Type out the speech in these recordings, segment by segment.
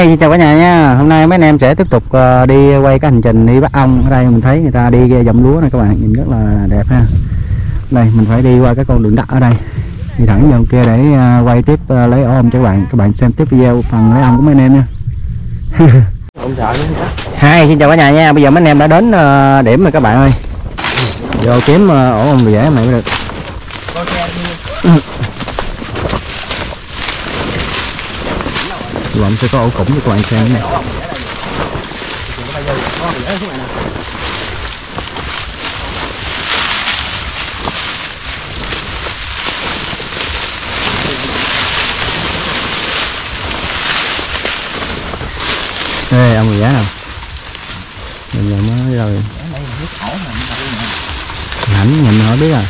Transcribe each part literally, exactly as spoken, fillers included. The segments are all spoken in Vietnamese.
Hi, chào cả nhà nha. Hôm nay mấy anh em sẽ tiếp tục uh, đi quay cái hành trình đi bắt ong. Ở đây mình thấy người ta đi dòng lúa này các bạn, nhìn rất là đẹp ha. Đây mình phải đi qua cái con đường đất ở đây, đi thẳng vào kia để uh, quay tiếp uh, lấy ong cho các bạn. Các bạn xem tiếp video phần lấy ong của mấy anh em nha. Ông sợ Hi, xin chào cả nhà nha. Bây giờ mấy anh em đã đến uh, điểm rồi các bạn ơi. Vô kiếm uh, ổ ong rồi dễ mày mới được. Bọn sẽ có ổ củng cho các bạn xem này. Ê, ông người giá nào mình giờ mới rồi hẳn nhìn hỏi biết à.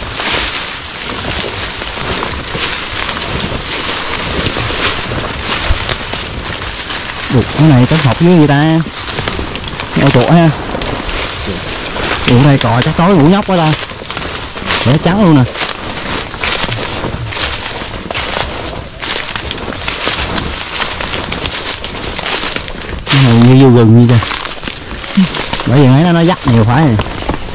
Được, cái này có học với người ta ngồi chuột ha. Ủa đây cò chắc tối ngủ nhóc quá ta, để trắng luôn nè. Cái này như vô rừng như kìa, bởi vì mấy nó nó dắt nhiều phải này.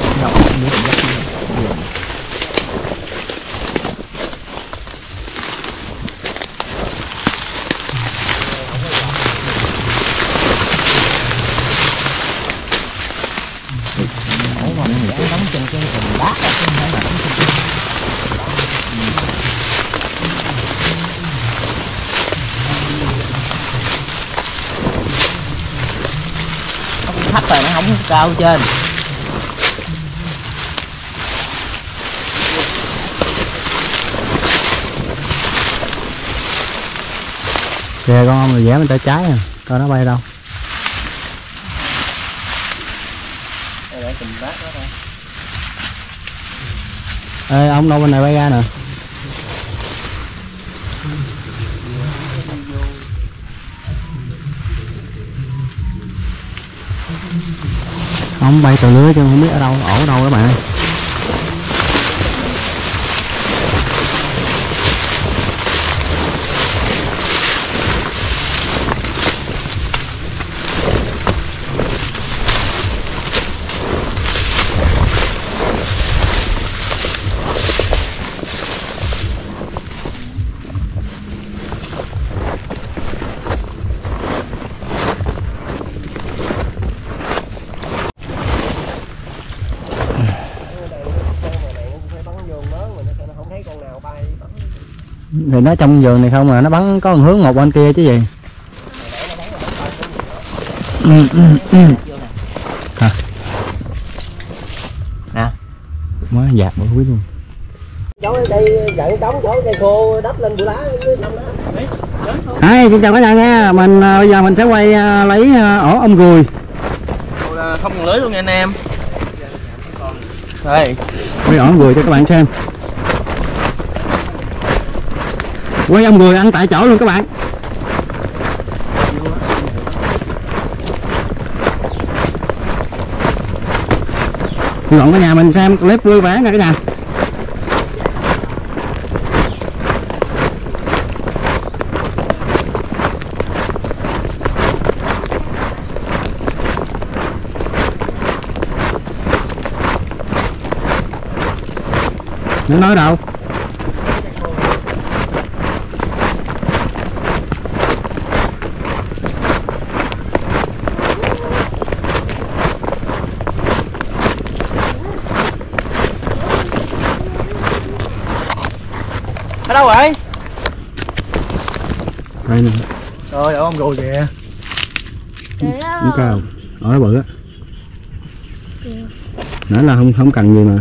thấp rồi nó không cao trên. Kìa con ong rồi vẽ bên tay trái à, coi nó bay đâu. Ê, ông đâu bên này bay ra nè. Ông bay từ lưới chứ không biết ở đâu, ổ ở đâu các bạn. Thì nó trong vườn này không mà nó bắn có một hướng một bên kia chứ gì. Hả? Nè. Mới dạt bữa quý luôn. Chỗ đây dặn trống chỗ cây khô đắp lên bụi lá dưới năm đó. Hi, xin chào cả nhà nha. Mình bây giờ mình sẽ quay uh, lấy uh, ổ ong ruồi. Không còn lưới luôn nha anh em. Đây. Quay ổ ong ruồi cho các bạn xem. Quay ong ruồi ăn tại chỗ luôn các bạn. Hy vọng cả nhà mình xem clip vui vẻ nha cả nhà. Nó nói đâu? Ở đâu vậy? Đây nè. Trời ơi, ông ruồi kìa. Không cao, ở đó bự á. Nãy là không không cần gì mà.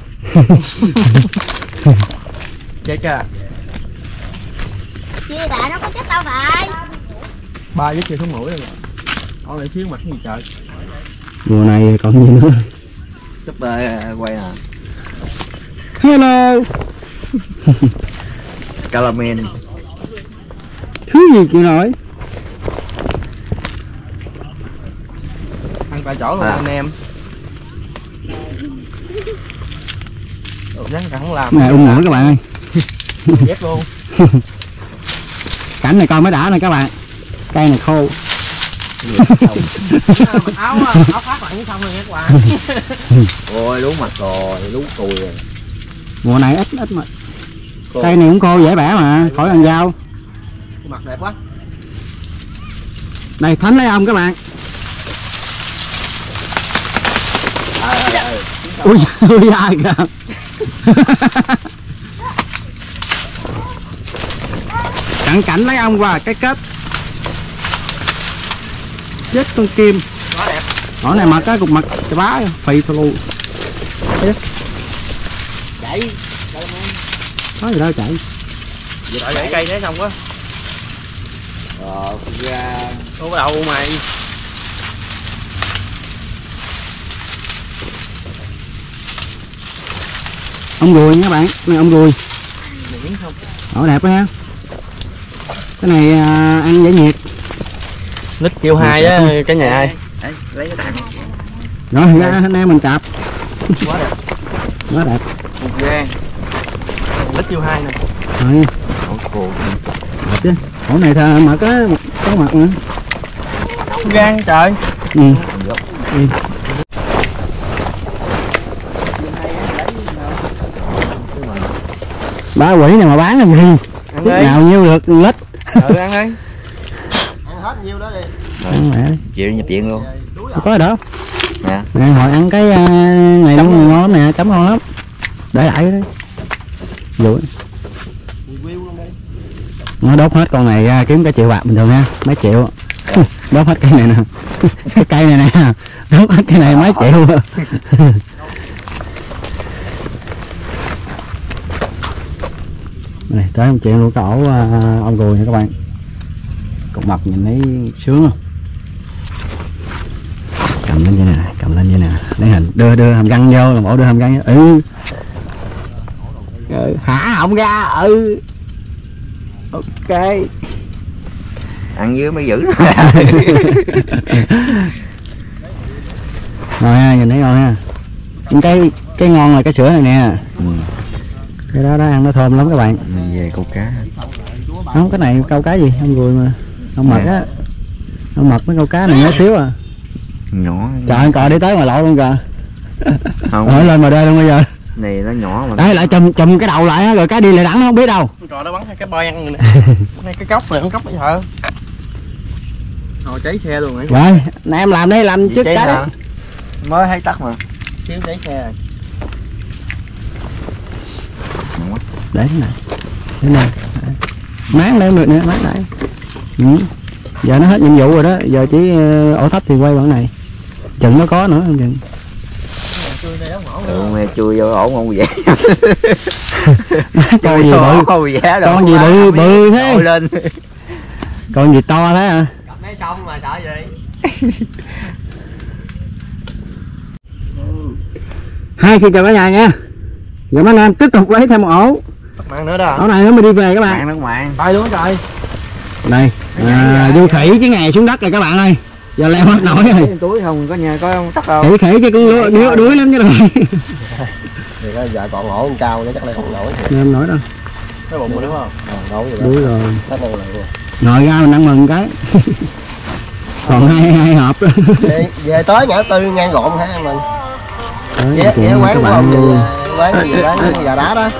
Chết à. Chia đại nó có chết đâu phải. Ba với kia xuống mũi rồi. Con lại xíu mặt gì trời. Mùa này còn gì nữa. Chúc đời quay à. Hello. Calamine. Thứ gì chị nói? Ăn tại chỗ luôn à. Anh em. Rắn không làm. Này ung mũi các bạn ơi. Dép luôn. Cảnh này coi mới đã nè các bạn. Cây này khô. áo áo phát lạnh xong rồi nghe các bạn. Ôi lú mặt rồi, lú cùi rồi. Mùa này ít ít mà. Khô. Cây này cũng khô dễ bẻ mà, khỏi ăn dao. Mặt đẹp quá. Đây Thánh lấy ong các bạn. À, dạ. Ui ui ai kìa. Cận cảnh lấy ong qua cái kết. Chết con kim. Quá đẹp. Nó này mặt cái cục mặt cái bá phì thôi luôn. Chạy. Có gì đâu chạy. Giờ đợi để cây thế xong quá. Ờ ra. Đâu có đậu mày. Ông ruồi nha các bạn, này ông ruồi. Miễn không. Ổ đẹp quá ha. Cái này à, ăn dễ nhiệt. Lít kêu hai á cái nhà ai. Lấy cái tàn. Rồi ra anh em mình chạp. Quá đẹp. Quá đẹp. Ghê. Lít kêu hai nè. Rồi. Ổ đẹp chứ. Ổ này thà mà có có mặt nữa. Gan trời. Ừ. Ừ. Ba quỷ này mà bán làm gì? Lúc nào nhiêu được lít. Ừ ăn đi. Ăn hết nhiêu đó đi. Ăn mẹ. Chịu nhập viện luôn. Có rồi đó. Nè. Nè hồi ăn cái uh, này nó ngon lắm nè, chấm ngon lắm. Để lại đấy. Dụi. Nó đốt hết con này ra kiếm cả triệu bạc bình thường nha, mấy triệu. Đốt hết cây này nè. Cái cây này nè. Đốt hết cây này mấy triệu. Này tới một chuyện luôn cái ổ uh, ông ruồi nha các bạn. Cục mật nhìn thấy sướng không? Cầm lên như nè, cầm lên như nè, lấy hình đưa đưa hàm răng vô, làm ổ đưa hàm răng vô. Ừ. Ừ. Hả ông ra, ừ. Ok. Ăn dưới mới giữ. Rồi ha, nhìn thấy rồi ha. Cái cái ngon là cái sữa này nè. Ừ. Cái đó đó ăn nó thơm lắm các bạn. Mình về câu cá. Không, cái này câu cá gì ông ruồi mà ông mật á, ông mật mấy câu cá này nhỏ xíu à. Nhỏ. Trời ơi cò đi tới ngoài lộ luôn kìa. Không. Ở lên mà đê luôn bây giờ. Này nó nhỏ mà. Đấy lại chùm chùm cái đầu lại á, rồi cá đi lại đẳng nó không biết đâu. Cò nó bắn cái boi ăn rồi nè. Này cái cốc này, con cốc bây giờ. Hồi cháy xe luôn rồi. Rồi, nè em làm đi, làm trước cái đó. Mới thấy tắt mà. Xíu cháy xe rồi. Để thế này. Thế này. Máng lên được nè, máng lại. Ừ. Giờ nó hết nhiệm vụ rồi đó, giờ chỉ ổ thấp thì quay bản này. Chừng nó có nữa không chừng. Ừ, nghe chui vô ổ ngon vậy. Con gì bự, con gì bự bự thế. Lên. Con gì to thế hả? Gặp mấy xong mà sợ gì. Hai khi chào cả nhà nha. Giờ mấy anh em tiếp tục lấy thêm một ổ. Mang nữa đó. Ổ này nó mới đi về các bạn. Mang nước mạng. Bay luôn trời. Đây, à, du khỉ cái ngày xuống đất rồi các bạn ơi. Giờ leo hết nổi rồi. Túi không có nhà có tắt đâu. Khỉ khỉ cái con đuối, đuối lắm chứ rồi. Thì nó giờ còn ổ cao nữa chắc lại không nổi. Em nổi đâu. Cái bụng rồi đúng không? Ờ, nổi rồi. Đuối rồi. Tắt luôn rồi. Ngồi ra mình ăn mừng cái. Còn hai hai hộp. Về, về tới ngã tư ngang gọn hả mình. Ghé ghé quán của ông gì, quán gì đó, gà đá đó.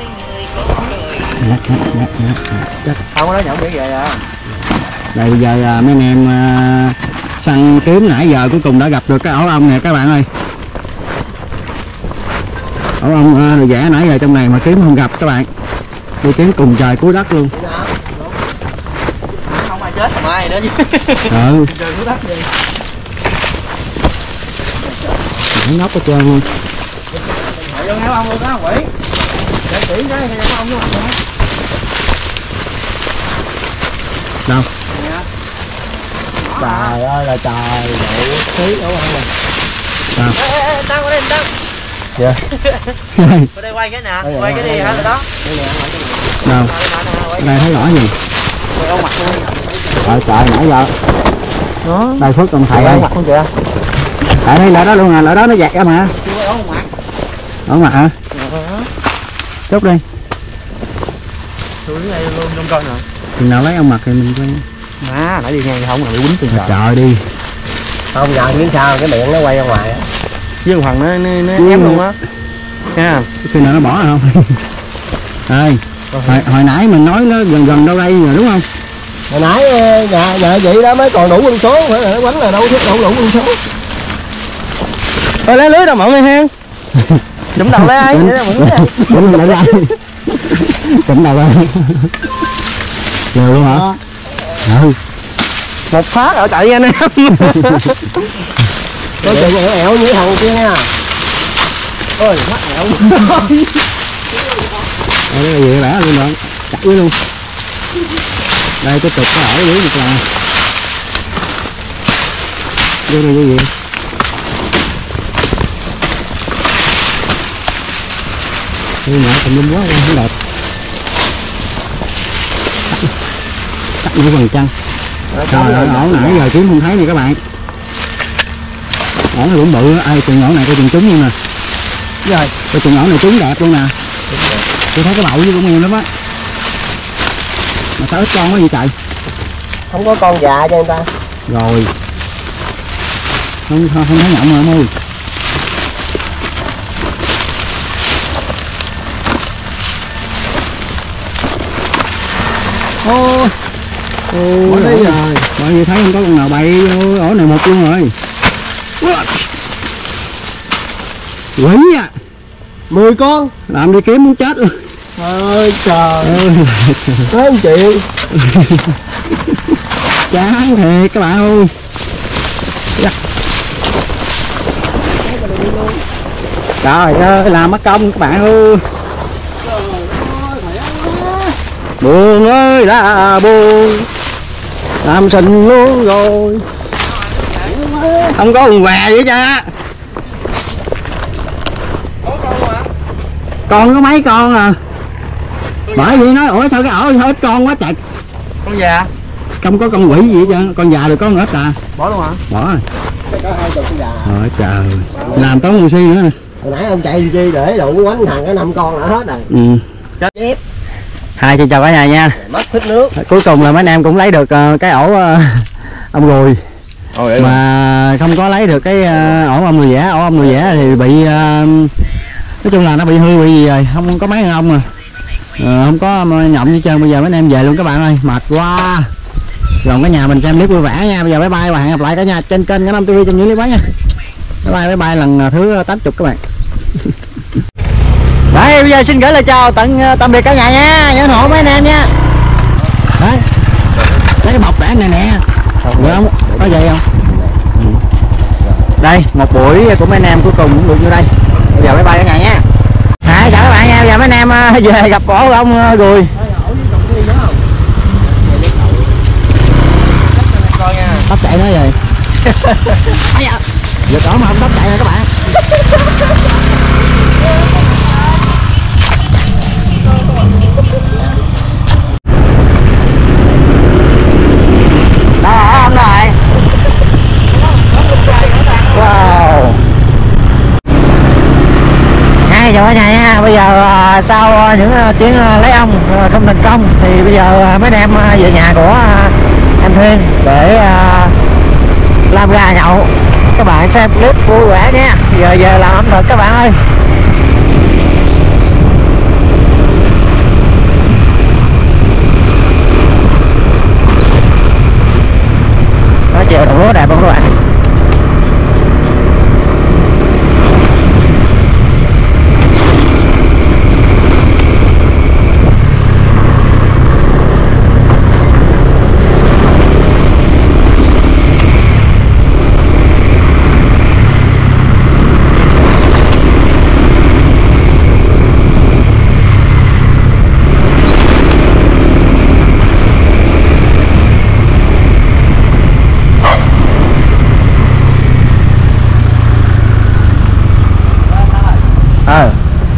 Nhắc, nhắc, nhắc, nhắc, nhắc. Không có nói nhậu để về à. Đây bây giờ à, mấy anh em à, săn kiếm nãy giờ cuối cùng đã gặp được cái ổ ong nè các bạn ơi. Ổ ong à, rồi vẽ nãy giờ trong này mà kiếm không gặp các bạn. Đi kiếm cùng trời cuối đất luôn. Không ai chết mà ai nữa chứ. Ừ. Trời cuối đất đi. Nó ngốc hết trơn luôn. Hỏi vô nghe ông luôn đó quỷ. Để chỉ cái nghe ông luôn. Đâu? Trời ơi là trời, đủ khí ổ ong này. Đâu? Ê ê Đăng qua đây Đăng. Dạ. Qua đây quay cái nè, quay cái đi hả đó. Đâu? Đây thấy rõ gì? Quay ông mặt luôn. Trời trời nãy giờ. Đó. Đây Phước còn thầy ơi. Mặt không kìa. Tại đây là đó luôn à, là đó nó dạt ra mà. Chưa quay ông mặt. Ở mặt hả? Chốt đi. Tôi đây luôn trong coi nè. Chừng nào lấy ông mặt thì mình quay. Má, nãy đi ngang không là bị quýnh từng Trời đi. Không nhờ phía sau cái miệng nó quay ra ngoài á. Với thằng nó, nó, nó ép luôn á. Ha. Khi nào nó bỏ rồi không? Ơi, hồi, hồi nãy mình nói nó gần gần đâu đây rồi đúng không? Hồi nãy nhà nhà vậy đó mới còn đủ quân số, phải là nó quánh là đâu thích đủ đủ quân số. Thôi lấy lưới đâu mọi người ha. Chụm đầu lấy ai? Vậy đó mọi người. Chụm đầu lại. Chụm đầu lại. Rồi luôn hả? Ừ. Một phát ở chạy anh em. Coi chừng ẻo ẻo như thằng kia nha. Ôi phát ẻo. Đây là gì bẻ luôn bạn. Chặt với luôn. Đây tiếp tục có ở dưới một là. Vô đây vô gì? Đây nhỏ tùm lum quá không đẹp. Cắt những phần chân. Trời ơi, ổ nãy giờ kiếm không thấy nè các bạn. Ổ này cũng bự, ai chừng ổ này coi chừng trúng luôn nè. Rồi, coi chừng ổ này trúng đẹp luôn nè. Tôi thấy cái bậu với cũng nhiều lắm á. Mà sao ít con quá vậy trời? không có con già cho người ta. Rồi. Không không, không thấy nhộng rồi ơi. Ô. Ôi đi rồi. Mọi người thấy không có con nào bay vô ổ này một luôn rồi. Quỷ à. mười con. Làm đi kiếm muốn chết luôn. Ôi trời ơi. Mấy triệu. Chán thiệt các bạn ơi. Trời ơi làm mất công các bạn ơi. Buồn ơi là buồn, làm sinh luôn rồi, không có quần què vậy cha. Còn có mấy con à, bởi vì nói ủa sao cái ổ sao ít con quá trời. Con già Không có con quỷ gì hết trơn, con già được có con ít à. bỏ luôn hả? Bỏ rồi. Có hai chục con già. Rồi trời, làm tốn oxy nữa nè. Hồi nãy ông chạy chi để đủ quánh thằng cái năm con đã hết rồi. Ừ. Chết. Hai chị chào cả nhà nha. Mất thích nước. Cuối cùng là mấy anh em cũng lấy được uh, cái ổ uh, ông ruồi. Ôi, Mà không có lấy được cái uh, ổ ông người vẽ. Ổ ông người vẽ thì bị uh, nói chung là nó bị hư bị gì rồi, không có mấy thằng ông à. Uh, không có nhộng như trơn. Bây giờ mấy anh em về luôn các bạn ơi, mệt quá. Rồi cả nhà mình xem clip vui vẻ nha. Bây giờ bye bye và hẹn gặp lại cả nhà trên kênh Cả Năm ti vi trong những clip mới nha. Bye bye bye bye lần thứ tám mươi các bạn. Đấy, bây giờ xin gửi lời chào tận tạm biệt cả nhà nha, nhớ hộ mấy anh em nha. Đấy, lấy cái bọc để này nè, được không? Có vậy không? Đây, một buổi của mấy anh em cuối cùng cũng được như đây. Bây giờ bye bye cả nhà nha. À, chào các bạn nha, bây giờ mấy anh em về gặp ổ ông Gùi. Tóc chạy nói rồi. Giờ có mà không tóc chạy nè các bạn. Đó ông rồi. Wow. Hai chào cả nhà nha. Bây giờ sau những chuyến lấy ong không thành công thì bây giờ mấy anh em về nhà của em Thuyên để làm gà nhậu. Các bạn xem clip vui vẻ nha. Giờ về làm ẩm thực các bạn ơi. Nó chiều đồng lúa đẹp không các bạn? Ờ.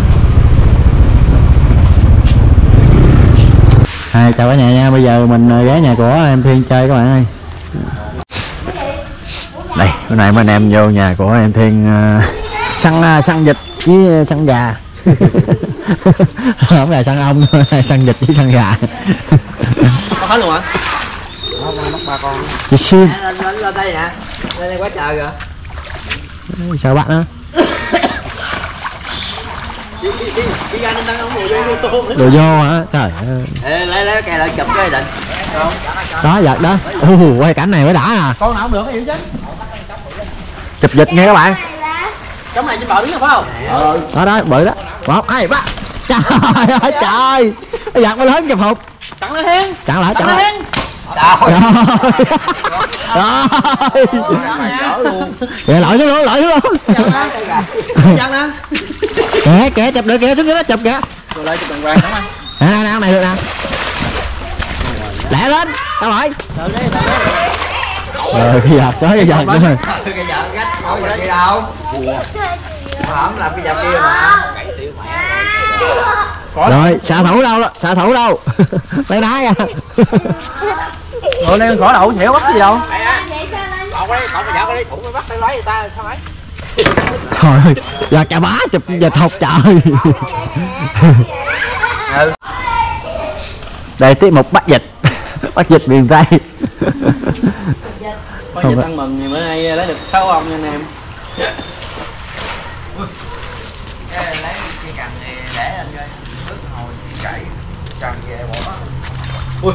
Hai chào cả nhà nha. Bây giờ mình ghé nhà của em Thiên chơi các bạn ơi. Đây, bữa nay mấy anh em vô nhà của em Thiên uh, săn uh, săn vịt với săn gà. Không là săn ong, săn vịt với săn gà. có hết luôn hả? bắt ba con. Chị sim. Lên lên lên đây nè. Lên đây quá trời rồi. Sao bạn đó? Đồ vô hả? Trời ơi. Ê, lấy lấy cái lại chụp cái định. Đó giật đó. Ồ, quay cảnh này mới đã à. Con nào cũng được hiểu chứ. Chụp dịch nghe các bạn. Trong này trên bờ đứng phải không? Ừ. Đó đó, bự đó. Một, hai, ba. Trời ơi trời. Giật mới lớn chụp hụt. Chặn lên hen. Chặn lại, chặn Chặn lại. lên. Rồi. Rồi. Kìa lội xuống luôn, lội xuống luôn. Chặn nè. Kìa, kìa chụp được kìa, xuống dưới đó chụp kìa. Rồi đây chụp đàng hoàng không anh? Nè nè nè, này được nè. Lẹ lên, tao hỏi. Rồi cái giật tới cái giật nữa rồi. Cái giật gách không có gì đâu. Không làm cái giật kia mà. Rồi xạ thủ đâu đó, xạ thủ đâu. Lấy đá ra. Rồi đây khỏi đậu xỉu bắt gì đâu. Trời ơi, giờ chà bá chụp dịch hụt trời. Đây tiết mục bắt dịch. Bắt dịch miền Tây. Có dịch ăn mừng thì bữa nay lấy được sáu ông nha anh em. Cái lấy cái cành này để lên coi. Nước hồi thì chảy. Cần về bỏ. Ui.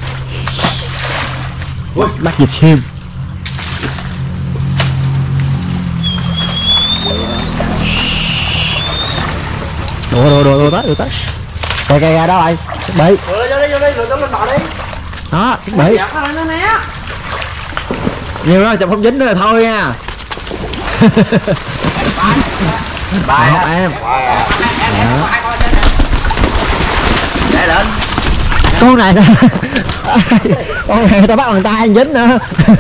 Ui, bắt dịch sim. Đồ đồ đồ đồ tới đồ tới. Cây cây ra đó rồi. Bị. Vô đi vô đi vô đi lùi lên bò đi. Đó, bị. Giật nó nè. Nhiều đó chụp không dính nữa là thôi nha. Bài Một em. để lên. Con này con này người ta bắt bằng tay dính nữa.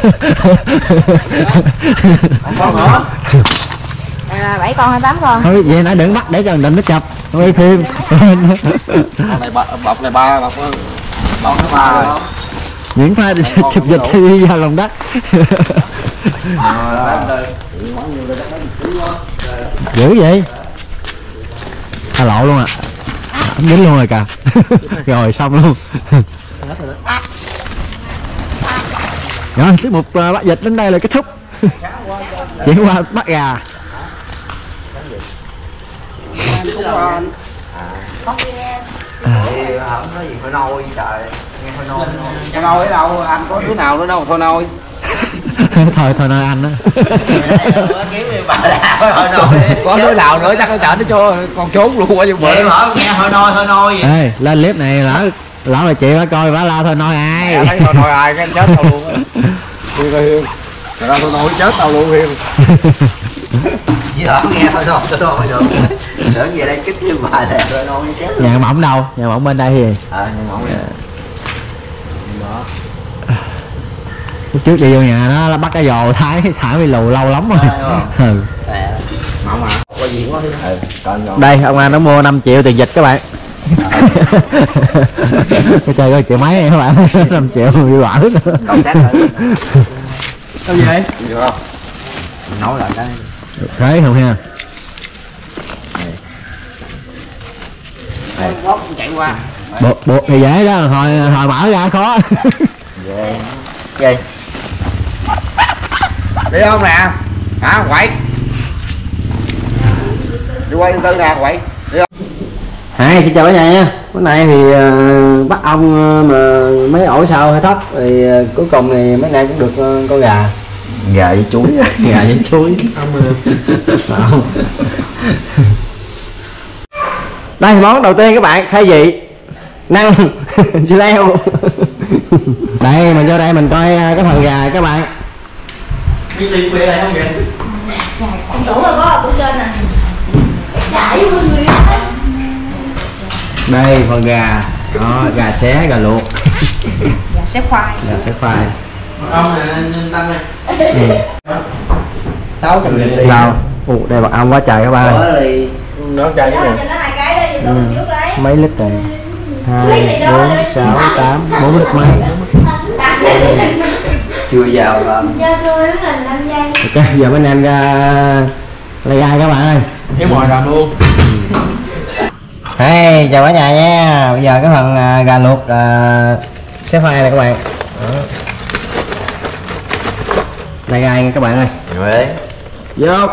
Con nữa. À, bảy con hay tám con? Thôi vậy nãy đừng bắt để cho định nó chụp quay phim. Con này bọc bọc này ba bọc bọc thứ ba rồi. Những pha chụp dịch thì đi vào lòng đất. Dữ vậy? Tha lộ luôn à. Không dính luôn rồi kìa. Rồi xong luôn. Rồi tiết mục uh, bắt dịch đến đây là kết thúc. Chuyển qua bắt gà. Thì không nói gì thôi nôi trời. Nghe thôi nôi. Thôi nôi ở đâu? Anh có đứa nào nữa đâu thôi nôi. Thôi thôi nói anh đó. Kiếm đi bà là thôi nôi. Có đứa nào nữa chắc nó chở nó cho con trốn luôn qua nhưng Vậy mở nghe thôi nôi thôi nôi vậy. Ê, lên clip này lỡ lỡ mà chị bà coi bà la thôi nói ai. thấy thôi nôi ai cái chết tao luôn á. Hiền ơi Hiền. Trời ơi thôi nôi chết tao luôn Hiền. Với họ nghe thôi nôi thôi nôi được. Tưởng về đây kích với bà là thôi nôi chết. Nhà mỏng đâu? Nhà mỏng bên đây thì. Ờ nhà mỏng nè. Lúc trước đi vô nhà nó là bắt cái giò thái thả bị lù lâu lắm rồi. Ừ. Mỏng mà. Có gì quá thế. Ừ, còn rồi. Đây ông An nó mua năm triệu tiền dịch các bạn. Cái chơi coi triệu mấy này các bạn. năm triệu bị quả nữa. Đọc xét rồi. Đâu gì vậy? Được không? Nói lại cái. Đấy không ha. Bóp chạy qua. Bộ bộ thì dễ đó, hồi hồi mở ra khó. Ghê. Ghê. Đi không nè? Hả quậy? Đi quay tư nè quậy. Đi không? Hai xin chào cả nhà nha. Bữa nay thì uh, bắt ong uh, mà mấy ổ sao hơi thấp thì uh, cuối cùng thì mấy nay cũng được uh, con gà. Gà với chuối. Gà với chuối. Đây món đầu tiên các bạn khai vị năng dưa leo. Đây mình vô đây mình coi cái phần gà các bạn. Đi đi quê đây không vậy? Tủ rồi có tủ trên nè. Chảy luôn người đó. Đây phần gà. Đó, gà xé, gà luộc. Gà xé khoai. Gà xé khoai. Ông này nên tăng này. Ừ. sáu trăm nghìn đi. Đâu? Ồ, đây mật ong quá trời các bạn ơi. Nó trời cái này. Cho nó hai cái đi, tụi trước lấy. Mấy lít này? Hai, bốn, sáu, tám, bốn lít mấy. Chưa vào lên. Cho tôi đứng hình năm giây. Ok, giờ mấy anh em ra lấy gai các bạn ơi. Cái mồi làm luôn. Hey, chào cả nhà nha. Bây giờ cái phần uh, gà luộc uh, xé khoai này các bạn. Đó. Đây gai nha các bạn ơi. Rồi Vô.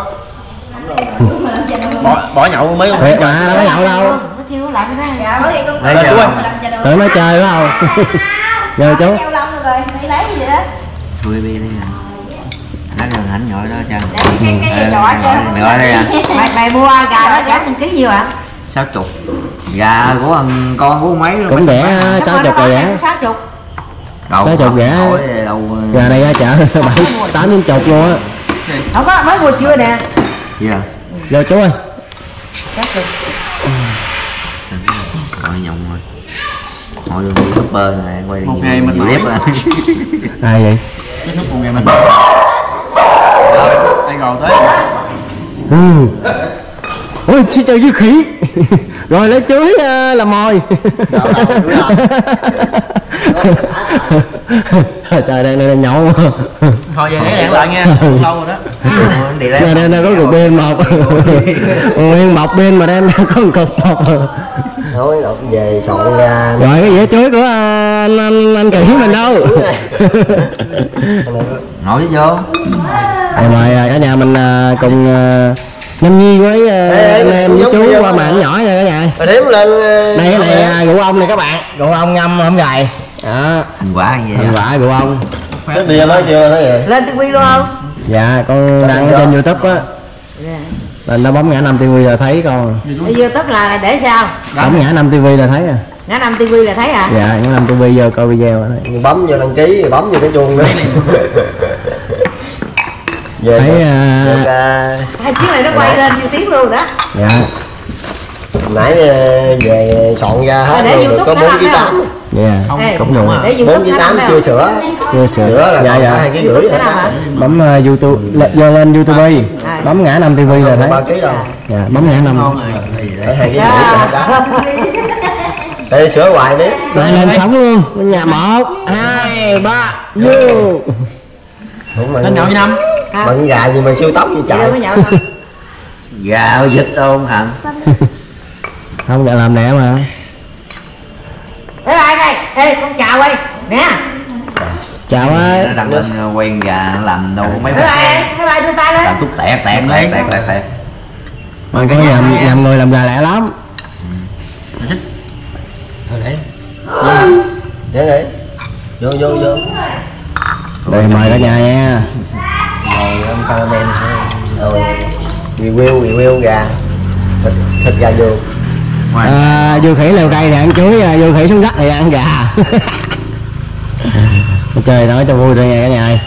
bỏ bỏ nhậu mấy con Thiệt mà đâu có nhậu đâu. Nó chưa làm cái đó. Dạ, mới con Lấy chú cho làm ông. cho đồ. Tưởng nó chơi phải không? Giờ chú. Treo lông rồi, đi lấy gì vậy đó? Thui bi đây nè. Nó là ảnh nhỏ đó cha. Để cái cái cái giỏ Mày gọi đây à. Mày mày mua gà đó giá mình ký nhiêu ạ? Sáu chục. Gà của thằng con của mấy luôn. Cũng rẻ sáu chục rồi rẻ. sáu chục. Đầu sáu chục rẻ. Đầu Gà này ra chợ bảy tám chín chục luôn á. Không có mới mua chưa nè. gì à? Vô chú ơi. Chắc được. Rồi nhộng rồi. Mọi người mua super này quay Một nhiều- ngày mình nhiều mỏi. clip à. Ai vậy? cái nước một ngày mình đây gòn tới Ừ. Ôi xin chào dư khỉ. Rồi lấy chuối uh, làm mồi. Trời đang đang nhậu. thôi về để đạn lại nha lâu rồi đó. Đi Đây lấy đây đây có cục pin một. Nguyên bọc pin mà đem có một cục một. nói đọc về soạn ra Rồi cái dĩa chuối của uh, anh anh, anh Kỳ mình đâu. nói vô. Rồi mời uh, cả nhà mình uh, cùng uh, Nhâm Nhi với uh, anh em với chú qua màn nhỏ nha cả nhà. Đếm lên. Đây cái này uh, rượu ông này các bạn, rượu ông ngâm không gầy. Đó. Thành quả gì Thành vậy? quả rượu ông. Cái bia nói chưa nói vậy? Lên ti vi luôn không? Dạ con đăng ở trên YouTube á. Lên nó bấm ngã năm ti vi là thấy con. Ở YouTube là để sao? Bấm ngã năm ti vi là thấy à. Ngã năm ti vi là thấy à? Dạ ngã năm ti vi vô coi video đó. Bấm vô đăng ký bấm vô cái chuông nữa. Về Thấy rồi. uh, Hai chiếc này nó quay lên như tiếng luôn đó. dạ nãy về soạn ra hết Để rồi YouTube được có nó bốn làm ký thấy tám. dạ không Ê, cũng đúng à để bốn YouTube ký nó tám làm chưa đâu? sửa. chưa Sửa sửa. là Dạ còn dạ. hai ký rưỡi YouTube rồi nó làm hả? Bấm uh, YouTube lệ- vô lên YouTube đi. Bấm ngã năm ti vi là thấy. ba ký đâu. Dạ bấm ngã năm. ngon rồi Để hai ký rưỡi rồi đó. Để sửa hoài đi. Lại lên sống luôn. Nhà một hai ba vô. Đúng rồi. lên nhậu với năm Bận gà gì mà siêu tốc vậy Chưa trời. mới nhậu thôi. Gà dịch không hẳn. Không dạ làm nè mà. Ê lại đây, ê con chào quay nè. Chào Nó ơi. đăng lên quen gà làm đâu mấy Ê lại, ê lại đưa tay lên. làm tút tẹt tẹt tẹt tẹt tẹt tẹt. Mà có nhầm, nhầm người làm gà lẹ lắm. thôi để Để đi. Vô vô vô. Đây mời cả nhà nha. Rồi ông cameraman rồi review review gà thịt, thịt gà vô. À, vô khỉ leo cây thì ăn chuối, à, vô khỉ xuống đất thì ăn gà. Chơi nói cho vui rồi nha cả nhà ơi.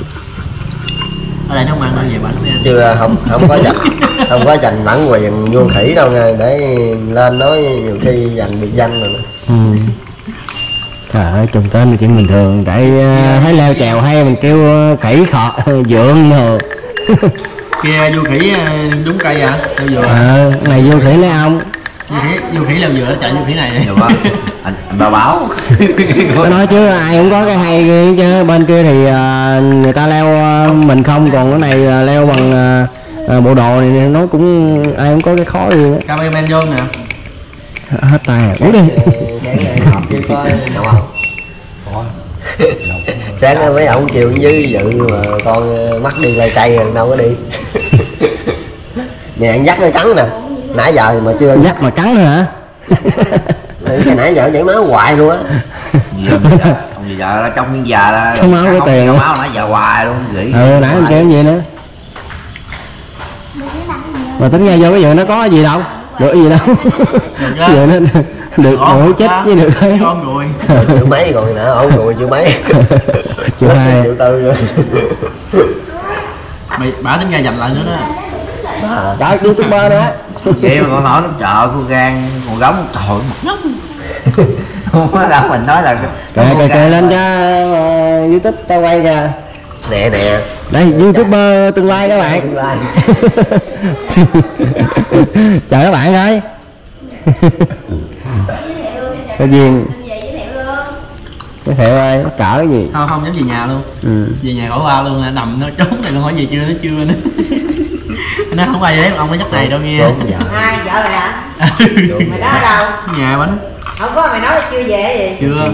ở đây nó không ăn nó về bánh nha Chưa không không có dành không có dành bản quyền vô khỉ đâu nha, để lên nói nhiều khi dành biệt danh rồi. Ừ. Trời ơi trùng tên là chuyện bình thường, tại uh, thấy leo trèo hay mình kêu uh, khỉ khọ dượng rồi. kia du khỉ đúng cây à leo dừa Ờ, này vô khỉ lấy ông. du khỉ du khỉ leo dừa nó chạy du khỉ này Được không? Anh, anh báo báo. Tôi nói chứ ai cũng có cái hay riêng chứ, bên kia thì uh, người ta leo uh, mình không, còn cái này uh, leo bằng uh, uh, bộ đồ này nó cũng ai cũng có cái khó riêng á. cameraman vô nè Hết tay rồi, uống đi. Học chưa có đâu không? Sáng mấy ổng chiều dư dự mà con mắc đi lai cay rồi đâu có đi. Nè ăn dắt nó cắn nè, nãy giờ mà chưa Dắt mà cắn nữa hả? cái nãy giờ chảy máu hoài luôn á. Ông giờ là trong những giờ là Có máu có tiền. máu nãy giờ hoài luôn gỉ. Ừ nãy anh kêu gì nữa. Mà tính ra vô cái giờ nó có gì đâu, được gì đâu. Giờ nó được nổi chết với được thấy. con rồi Chịu mấy rồi nữa, ổn rồi chịu mấy. Chịu hai. Chịu tư rồi. mày bả tính ra dành lại nữa đó À, Đó YouTuber đó. Vậy mà con nói nó chợ con gan con gống trời ơi, mặt nhóc. Không có đâu mình nói là Kệ kệ kệ lên cho uh, YouTube tao quay ra. nè nè. Đây YouTuber tương lai các bạn. Chào các bạn ơi. Cái duyên. Cái thiệu ơi, nó cỡ cái gì? không không dám về nhà luôn Ừ. về nhà bỏ qua luôn, nằm nó trốn này, con hỏi gì chưa nó chưa nữa. Nó không ai đấy ông cái chắc này đâu nghe. Đúng giờ. Ai vợ mày hả? Mày đó ở đâu? Nhà bánh Không có mày nói là chưa về gì? chưa Về.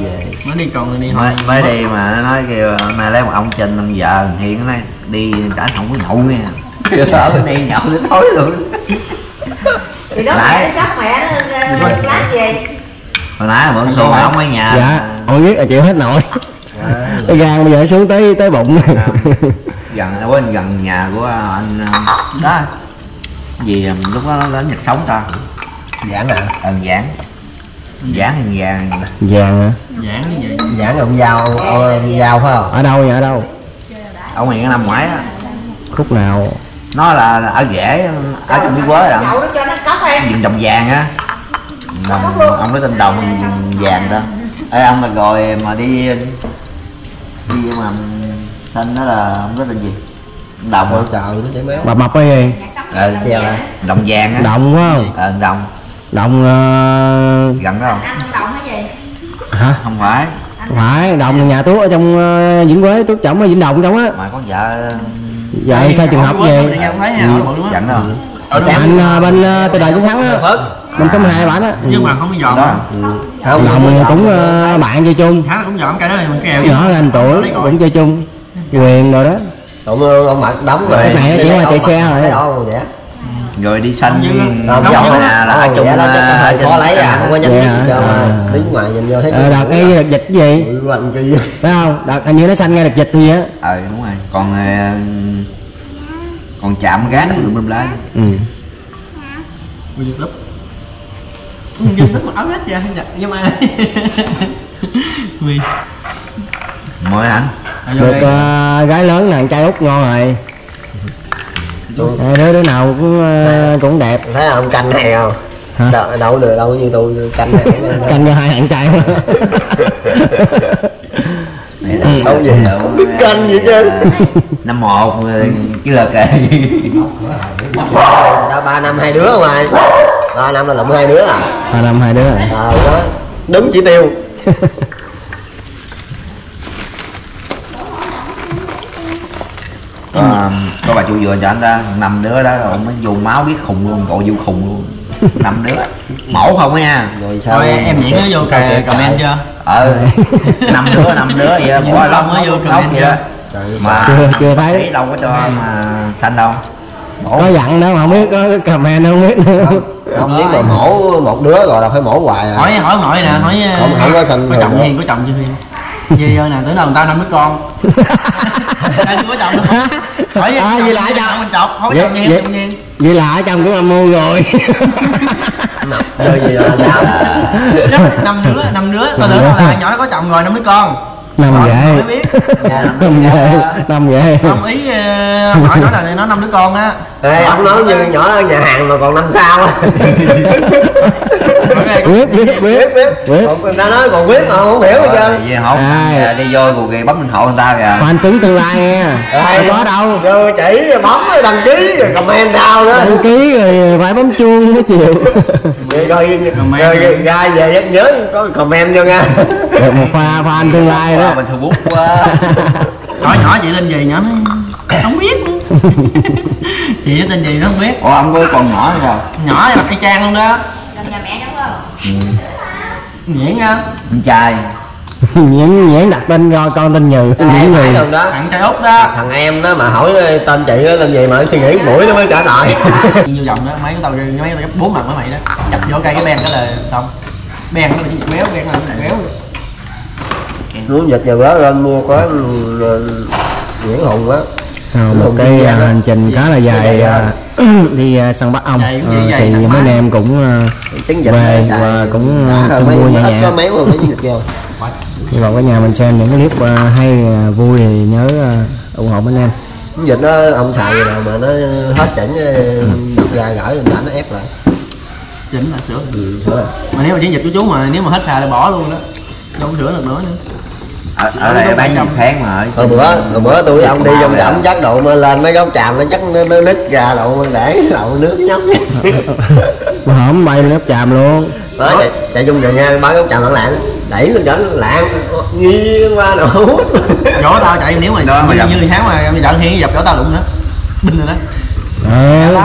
Mới đi còn đi mới, mới đi mà nó nói kêu nay lấy một ông Trình ông vợ Hiền nó nói đi cả không có nhậu nghe. Ở bên đây nhậu đến tối luôn. Thì đó mẹ chắc mẹ nó lát về. Hồi nãy bữa xô mà ông ở nhà. Dạ, không biết là chịu hết nổi. Cái gan bây giờ xuống tới tới bụng. Gần quên gần nhà của anh đó. Gì lúc đó nó đến Nhật sống ta. Giảng à? Ân Giảng. Giảng hình vàng. Vàng hả? Giảng như vậy. Giảng ông Giao, ông Giao phải không? Ở đâu vậy, ở đâu? Ông này cái năm ngoái á. Khúc nào? Nó là, là ở rễ ở trong miếng quế Chậu nó cho nó cốc em. Vườn Đồng Vàng á. Đồng, ông có tên Đồng Vàng đó. Ê ông là rồi mà đi đi mà xanh đó là ông có tên gì? Đồng Ôi hả? trời, nó chảy méo. Bà mập cái gì? Ừ, Treo lại. Đồng Vàng á. Đồng phải không? Ờ, Đồng. Đồng uh... Gần đó không? Ăn đồng cái gì? hả? Không phải. Phải, Đồng nhà Tú ở trong uh, Vĩnh Quế, Tú chồng ở Vĩnh Đồng trong á. Mà con vợ Dạ sao trường hợp gì? Dẫn đâu? Anh uh, bên uh, Từ Đời Chiến Thắng á. Bên cấm hai bản á. Nhưng mà không có dọn đó. Không, Đồng cũng uh, bạn chơi chung. Khá là cũng dọn cái đó mình kèo. Nhỏ hơn anh tuổi cũng chơi chung. Quyền rồi đó. Ông ông mặc đóng rồi. Cái này chỉ ngoài chạy xe rồi. Đó vậy. Rồi đi xanh viên Không giống giống là là ở chung đó ở khó lấy à, không có nhánh Vậy hả? cho À. đứng ngoài nhìn vô thấy. Ờ, đợt cái đợt dịch cái gì? Bụi quanh kia. Phải không? Đợt hình như nó xanh ngay đợt dịch gì á. ờ đúng rồi. Còn ờ, còn chạm gán nó đụng lá. Ừ. Bây giờ lắm. Dân thích mặc áo rách ra không giặt nhưng mà vì Mới anh Được uh, gái lớn là trai út ngon rồi. À, đứa đứa nào cũng uh, cũng đẹp. Thấy ông canh này không? Hả? Đâu, đâu được đâu như tôi canh này. Canh cho hai hạng trai. Đâu gì không biết canh gì chứ. năm một chứ là kệ. Đã ba năm hai đứa không ai. Ba năm là lụm hai đứa à. Ba năm hai đứa rồi. Ờ đó. Đúng chỉ tiêu. Có, có bà chủ vườn cho anh ta năm đứa đó rồi mới dùng máu biết khùng luôn, cậu vô khùng luôn. Năm đứa mẫu không á nha. Rồi sao? thôi em nhảy nó vô cà, comment chưa? Ờ năm đứa năm đứa vậy đó, bỏ lóc mới vô lóc comment vậy chưa? đó. Mà Chưa chưa thấy. thấy đâu có cho mà xanh đâu. Bổ. Có dặn đâu mà không biết, có comment không biết nữa. Không biết mà mổ một đứa rồi là phải mổ hoài à. hỏi hỏi nội nè, hỏi Không- không có sanh có chồng thường Hiền, có chồng chưa Hiền? Gì ơi nè, tưởng đâu người ta năm đứa con. Ai chưa có chồng đâu. Hỏi À, vậy lại chồng. mình chọc, không có Vậy- chồng Nhiên, vậy- chồng Nhiên. Vậy là ở trong cũng âm mưu rồi. Chơi gì rồi sao? Năm đứa, năm đứa, tôi tưởng là nhỏ nó có chồng rồi, năm đứa con. Năm Hỏi- ghệ. hỏi mới biết. Năm ghệ. Năm ghệ. Không ý ờ, hỏi nói là nó năm đứa con á. Ê, ông nói như nhỏ ở nhà hàng mà còn năm sao á. Biết biết biết biết biết biết. Còn người ta nói còn biết mà không hiểu hết trơn. Vậy không? Ai? Đi vô Google bấm điện thoại người ta kìa. Fan cứng tương lai nha. Không có đâu. Vô chỉ rồi bấm rồi đăng ký rồi comment sao đó. Đăng ký rồi phải bấm chuông mới chịu. Rồi rồi rồi ra về nhắc nhớ có comment vô nha. Được một pha fan tương lai đó. Mình Facebook quá. Hỏi nhỏ chị tên gì, nhỏ nói không biết nữa. Chị tên gì nó không biết. Ủa ông có còn nhỏ nữa sao? Nhỏ này mặt y chang luôn đó. Gần nhà mẹ đúng không? Nhẽn á. Anh trai. Nhãn nhãn đặt tên cho con tên Nhừ. Ai Nhãn phải Nhừ. không đó. Thằng trai út đó. Thằng em đó mà hỏi tên chị đó tên gì mà suy nghĩ buổi nó mới trả lời. Nhiều vòng đó, mấy của tao mấy tao gấp bốn lần với mày đó. Chập vô cây cái ben cái là xong. Ben nó bị béo, ben là béo. Muốn dịch giờ đó lên mua có Nguyễn Hùng á. Sau một Hùng cái đi à, ra đó. hành trình khá là dài à, đi à, săn bắt ong. Dài cũng Ờ, vậy, dài thì thằng mấy anh má. em cũng à, Chứng dịch về chạy. và cũng Đã à, hơn chung mấy vui nhẹ ít nhẹ. có mấy mà mấy dịch vô. Hy vọng cả nhà mình xem những cái clip à, hay à, vui thì nhớ à, ủng hộ mấy anh em. Chứng dịch nó ông xài gì nào mà nó hết chỉnh đập ra gửi người ta nó ép lại. Chỉnh là sửa. Ừ, thôi. Mà nếu mà chiến dịch của chú mà nếu mà hết xài là bỏ luôn đó. Không sửa được nữa nữa. Ở, ở đây bán gì tháng mà ở Hồi bữa, hồi bữa tôi với ông đi vòng vòng chắc độ mà lên mấy góc tràm nó chắc nó, nó nứt ra độ để độ nước nhóc. Mà hổm bay lên ép chàm luôn. Đó, chạy, chạy chung đường nha, bán góc tràm lạng lạng đẩy lên chở lạng nghiêng qua nào hút. Chỗ tao chạy nếu mà Đó, mà như, dập. như tháng mà giận Hiền dập chỗ tao đụng nữa. Binh rồi đó. Ờ, Lắm.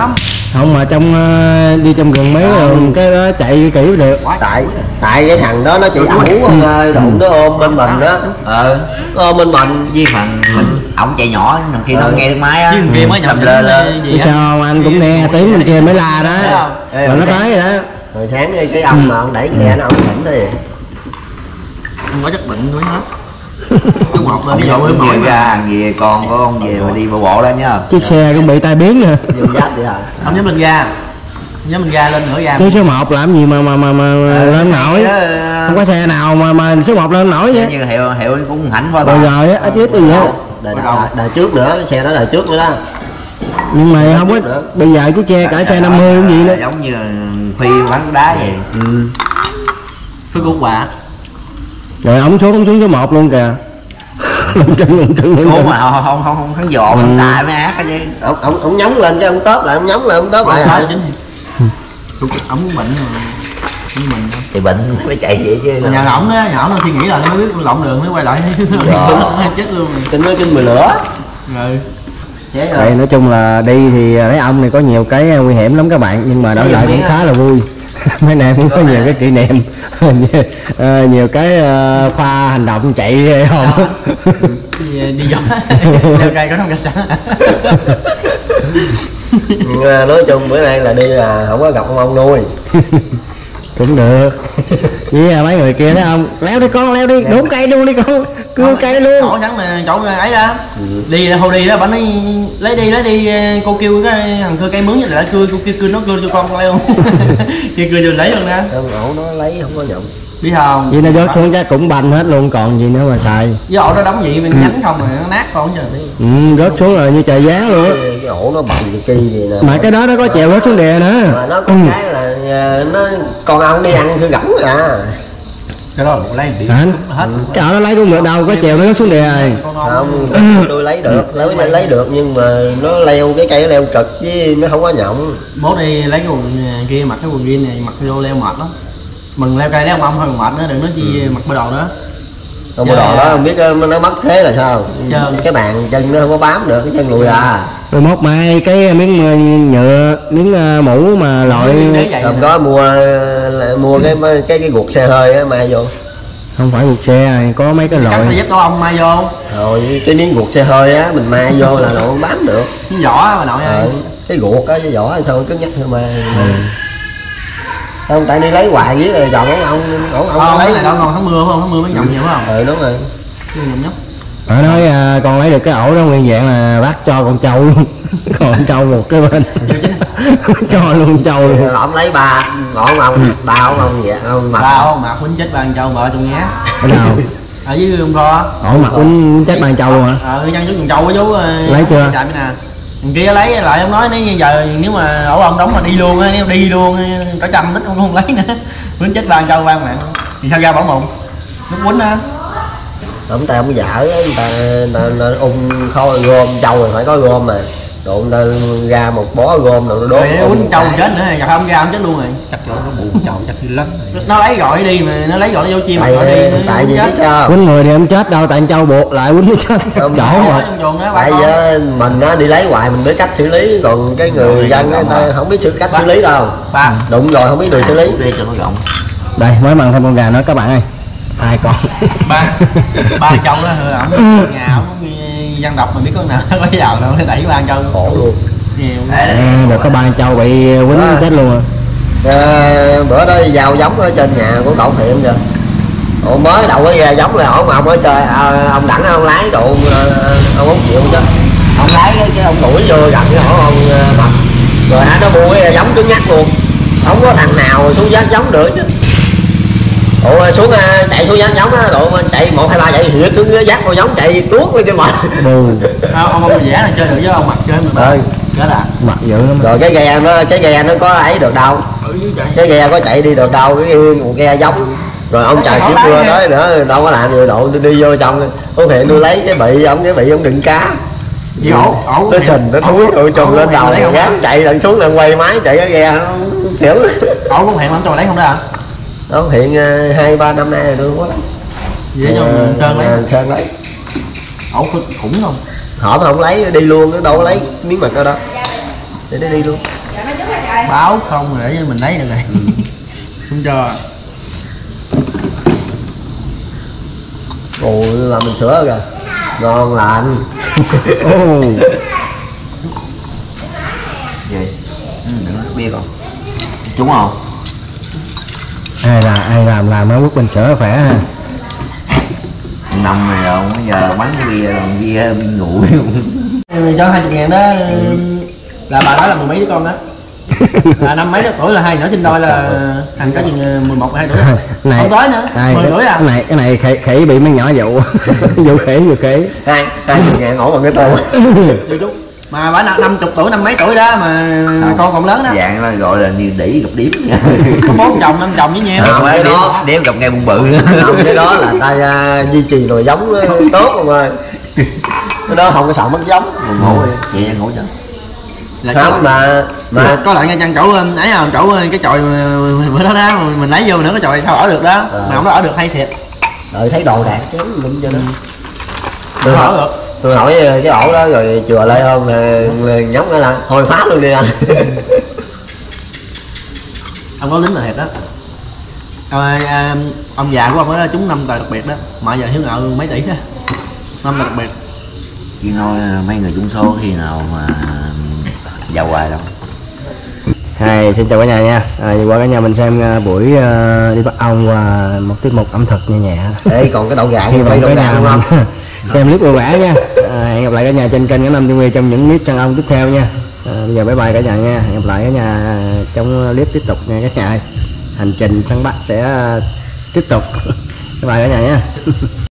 Không mà trong uh, đi trong rừng mấy rồi cái đó chạy kỹ được. Tại tại cái thằng đó nó chỉ ẩu đụng nó ôm bên mình đó. Ờ ôm bên mình với phần mình ổng chạy nhỏ thằng kia nó Ừ. nghe tiếng máy á, Chứ thằng kia mới nhập làm lên lên gì Chứ á. sao anh cũng nghe tiếng bên kia mới la đó. Ê, Rồi nó sáng- tới rồi đó. Rồi sáng cái, cái ông mà ông đẩy xe nó ông tỉnh thế gì. Không có chất bệnh nữa hết. Cái một là ông ví dụ dụ cái mỏi về ra ra. hàng về con của ông về mà đi bộ bộ lên nhá. Chiếc xe cũng bị tai biến nè. Vô giáp vậy hả? Không dám mình ra. Không dám mình ra lên nữa ra. Cái số một làm gì mà mà mà, mà lên nổi. Không có xe nào mà mà số một lên nổi vậy. như hiệu hiệu cũng hãnh qua Rồi rồi á, ít ít gì vậy. Đời, đời, đời trước nữa, cái xe đó đời trước nữa đó. Nhưng mà không có bây giờ cái xe cả xe năm mươi cũng gì nữa. giống như Phi bắn đá vậy. Ừ. Phải cục quả. Rồi ổng xuống ổng xuống số một luôn kìa. Lên chân lên chân lên Số chân. mà không không không không thắng dò mình tại mới ác cái chứ. Ông, ông, ông nhóng lên cái ông tớp lại, ông nhóng lên ông tớp lại Sao hả? chính thì ổng bệnh mà. Không bệnh đâu. Thì bệnh mới chạy vậy chứ. Mà nhà ổng đó, nhỏ nó suy nghĩ là nó biết lộn đường nó quay lại chết luôn rồi. Kinh nói kinh mười lửa. Rồi. Chế Đây rồi. nói chung là đi thì thấy ông này có nhiều cái nguy hiểm lắm các bạn, nhưng mà đổi lại cũng khá là vui. Mấy anh em cũng có nhiều cái kỷ niệm. Ờ, nhiều cái ờ, khoa hành động chạy ghê không. Đi, đi gió. Leo cây có trong cảnh sẵn. Ừ, nói chung bữa nay là đi là không có gặp ông ông nuôi. Cũng được. Với à, mấy người kia đó không, leo đi con, leo đi, đốn cây luôn đi con, cưa cây luôn. Chỗ sẵn mà chỗ ấy ra. Đi hồi đi đó bà nói lấy đi lấy đi, cô kêu cái thằng cưa cây mướn vậy lại cưa cô kêu cưa nó cưa cho con leo. Kêu cưa cho lấy luôn nè. Ông ổ nó lấy không có nhận. Biết không? Vì nó rớt xuống chắc cũng banh hết luôn, còn gì nữa mà xài. Với ổ nó đóng vậy mình nhánh không mà nó nát con trời đi. Ừ, rớt xuống rồi như trời giá luôn á. Cái, cái ổ nó bằng gì kỳ gì nè. Mà cái đó nó có chèo rớt xuống đè nữa. Mà nó có Ừ. cái là à, nó con ông đi ăn cứ gẫm à. Cái đó là lấy điện Anh, hết. cái ổ nó lấy cũng được đâu, có chèo nó rớt xuống đè rồi. Không, tôi lấy được, lấy lấy, lấy được nhưng mà nó leo cái cây nó leo cực chứ nó không có nhộng. Bố đi lấy cái quần kia mặc cái quần jean này mặc vô leo mệt lắm. Mừng leo cây leo ông thôi mệt nữa, đừng nói chi mặc bộ đồ đó. Không có đồ đó không biết nó mất thế là sao. Trơn. Cái bàn chân nó không có bám được, cái chân lùi à. Rồi mốt mai cái miếng ờ, nhựa, miếng ờ, mũ mà loại Để vậy Không nè. có mua lại mua cái cái cái guộc xe hơi á mai vô. không phải buộc xe này, có mấy cái Cắt loại. là dép của ông mai vô. Rồi cái miếng guộc xe hơi á mình mai vô là nó không bám được. Cái vỏ mà nội ơi. Ờ, cái guộc á cái vỏ thôi cứ nhắc thôi mà. Không tại đi lấy hoài với rồi chọn ông ông ông ông Không, lấy. cái này đâu ngon tháng mưa phải không? Tháng mưa mới nhộng nhiều phải không? Ừ đúng rồi. Chưa nhộng nhóc. Họ nói à, con lấy được cái ổ đó nguyên dạng là bác cho con trâu luôn. Còn con trâu một cái bên. Cho luôn con trâu luôn. Rồi ông lấy ba ngọn ông ba ông ông vậy ông mặt. Ba ông mặc quýnh chết ba con trâu vợ trong nhá. Ở nào? Ở dưới ông ro. Ổ mặt quýnh chắc bàn trâu luôn hả? Ờ, nhân chút con trâu ở chú. Lấy chưa? Chạy nè. Thằng kia lấy lại ông nói nếu giờ nếu mà ổ ông đóng mà đi luôn á, nếu đi luôn cả trăm tích ông không lấy nữa. Quýnh chết ba con trâu ba con mạng. Thì sao ra bỏ mụn? Lúc quýnh á. Ông ta ông dở á, người ta, người ta, người ta ung khôi gom trâu rồi phải có gom mà. Rồi người ta ra một bó gom rồi nó đốt. Rồi ung quýnh trâu cái. chết nữa, gặp ông ra ông chết luôn rồi. Chắc cho nó buồn chậu chắc lắm. Nó lấy gọi đi mà nó lấy gọi nó vô chim Tại, gọi đi. tại vì biết sao? Quýnh người thì không chết đâu, tại con trâu buộc lại quýnh nó chết. Không, Chỗ mà. Tại vì mình á đi lấy hoài mình biết cách xử lý, còn cái người dân á, người ta không biết xử cách xử lý đâu. Ba. Đụng rồi không biết đường xử lý. Đi cho nó rộng. Đây mới mặn thêm con gà nữa các bạn ơi. Hai con. Ba. Ba trâu đó ổng nhà ổng dân độc mà biết con nào có giàu đâu đẩy ba trâu Khổ luôn. nhiều. À, rồi có ba con trâu bị quýnh Đó. chết luôn rồi. À, bữa đó giao giống ở trên nhà của cậu Thiện kìa. Ủa mới đậu cái ra giống là ổng ông ở chơi à, ông đẳng ông lái độ ông không chịu chứ. Ông lái cái, cái ông đuổi vô gần cái ổ ông mập. Rồi hả nó mua cái ra giống cứng nhắc luôn. Không có thằng nào xuống dắt giống được chứ. Ủa xuống chạy xuống dắt giống á, độ chạy một hai ba chạy thì cứ dắt con giống chạy tuốt lên cho mà. Bù. Ông ông ông vẽ này chơi được với ông mặt chơi mà. Ơi. Cái là. Mặt dữ lắm. Rồi cái ghe nó cái ghe nó có ấy được đâu. Ở dưới chạy. Cái ghe có chạy đi được đâu, cái một ghe giống. Rồi ông trời chiếu mưa tới nữa đâu có làm gì độ đi vô trong có Thiện tôi lấy cái bị ông cái bị ông đựng cá. Gì ổ ổ. Nó sình nó thúi rồi trùng lên đầu gán chạy lần xuống lần quay máy chạy cái ghe nó xỉu. Ổ cũng hẹn lắm cho lấy không đó. Nó Thiện hai ba năm nay rồi tôi không có lấy. Vậy cho Sơn lấy. Sơn lấy. Ổ khủng không? Hổm không lấy đi luôn, nó đâu có lấy miếng mặt đâu đâu. Để nó đi luôn. Dạ nó giúp đây. báo không để cho mình lấy được này. Không cho. Ồ, là mình sữa kìa. Ngon lành. Ồ. Gì? Ừ, đừng có bia còn. Trúng không? Ai là ai làm làm nó quất bình sữa khỏe ha. Năm này rồi, bây giờ bắn cái bia rồi bia bia nguội luôn. Cho hai mươi ngàn đó là bà nói là mười mấy đứa con đó. Là năm mấy tuổi là hai nhỏ sinh đôi là thằng có chừng mười một hai tuổi. Này, không tới nữa, này, mười tuổi à. Cái này cái này khỉ, khỉ bị mấy nhỏ dụ. Dụ khỉ dụ khỉ. Hai hai mươi ngàn ổ bằng cái tô. Mà bà năm chục tuổi năm mấy tuổi đó mà không. Con còn lớn đó. Dạng là gọi là như đỉ gặp điếm. Có bốn chồng năm chồng với nhiêu. Không, cái đó đếm gặp ngay bụng bự. Không, cái đó là ta uh, duy trì nồi giống tốt không ơi. Cái đó không có sợ mất giống. Ngủ đi, vậy nha, ngủ cho. Là Không có, mà mà có lại nha chăng chỗ ấy không chỗ cái chòi bữa đó đó mình lấy vô nữa cái chòi sao ở được đó. À. Mà không có ở được hay thiệt. đợi thấy đồ đạc chén lụm cho nó. Tôi hỏi được. Tôi hỏi cái ổ đó rồi chừa lại không là nhóc nó là thôi phá luôn đi anh. Ông có lính là thiệt đó. À, à, ông già của ông đó trúng năm tờ đặc biệt đó mà giờ hiếu nợ mấy tỷ đó. Năm tờ đặc biệt. Chị nói mấy người trúng số khi nào mà giàu hoài đâu. Hai, xin chào cả nhà nha. À, qua cả nhà mình xem uh, buổi uh, đi bắt ong và một tiết mục ẩm thực nhẹ nhẹ. Ê, còn cái đậu gạo Hy như vậy vọng đậu cả gạo nhà đúng không? mình xem clip vui vẻ nha. À, hẹn gặp lại cả nhà trên kênh Cả Năm ti vi trong những clip săn ong tiếp theo nha. À, bây giờ bye bye cả nhà nha. Hẹn gặp lại cả nhà trong clip tiếp tục nha cả nhà. Hành trình săn bắt sẽ uh, tiếp tục. Bye bye cả nhà nha.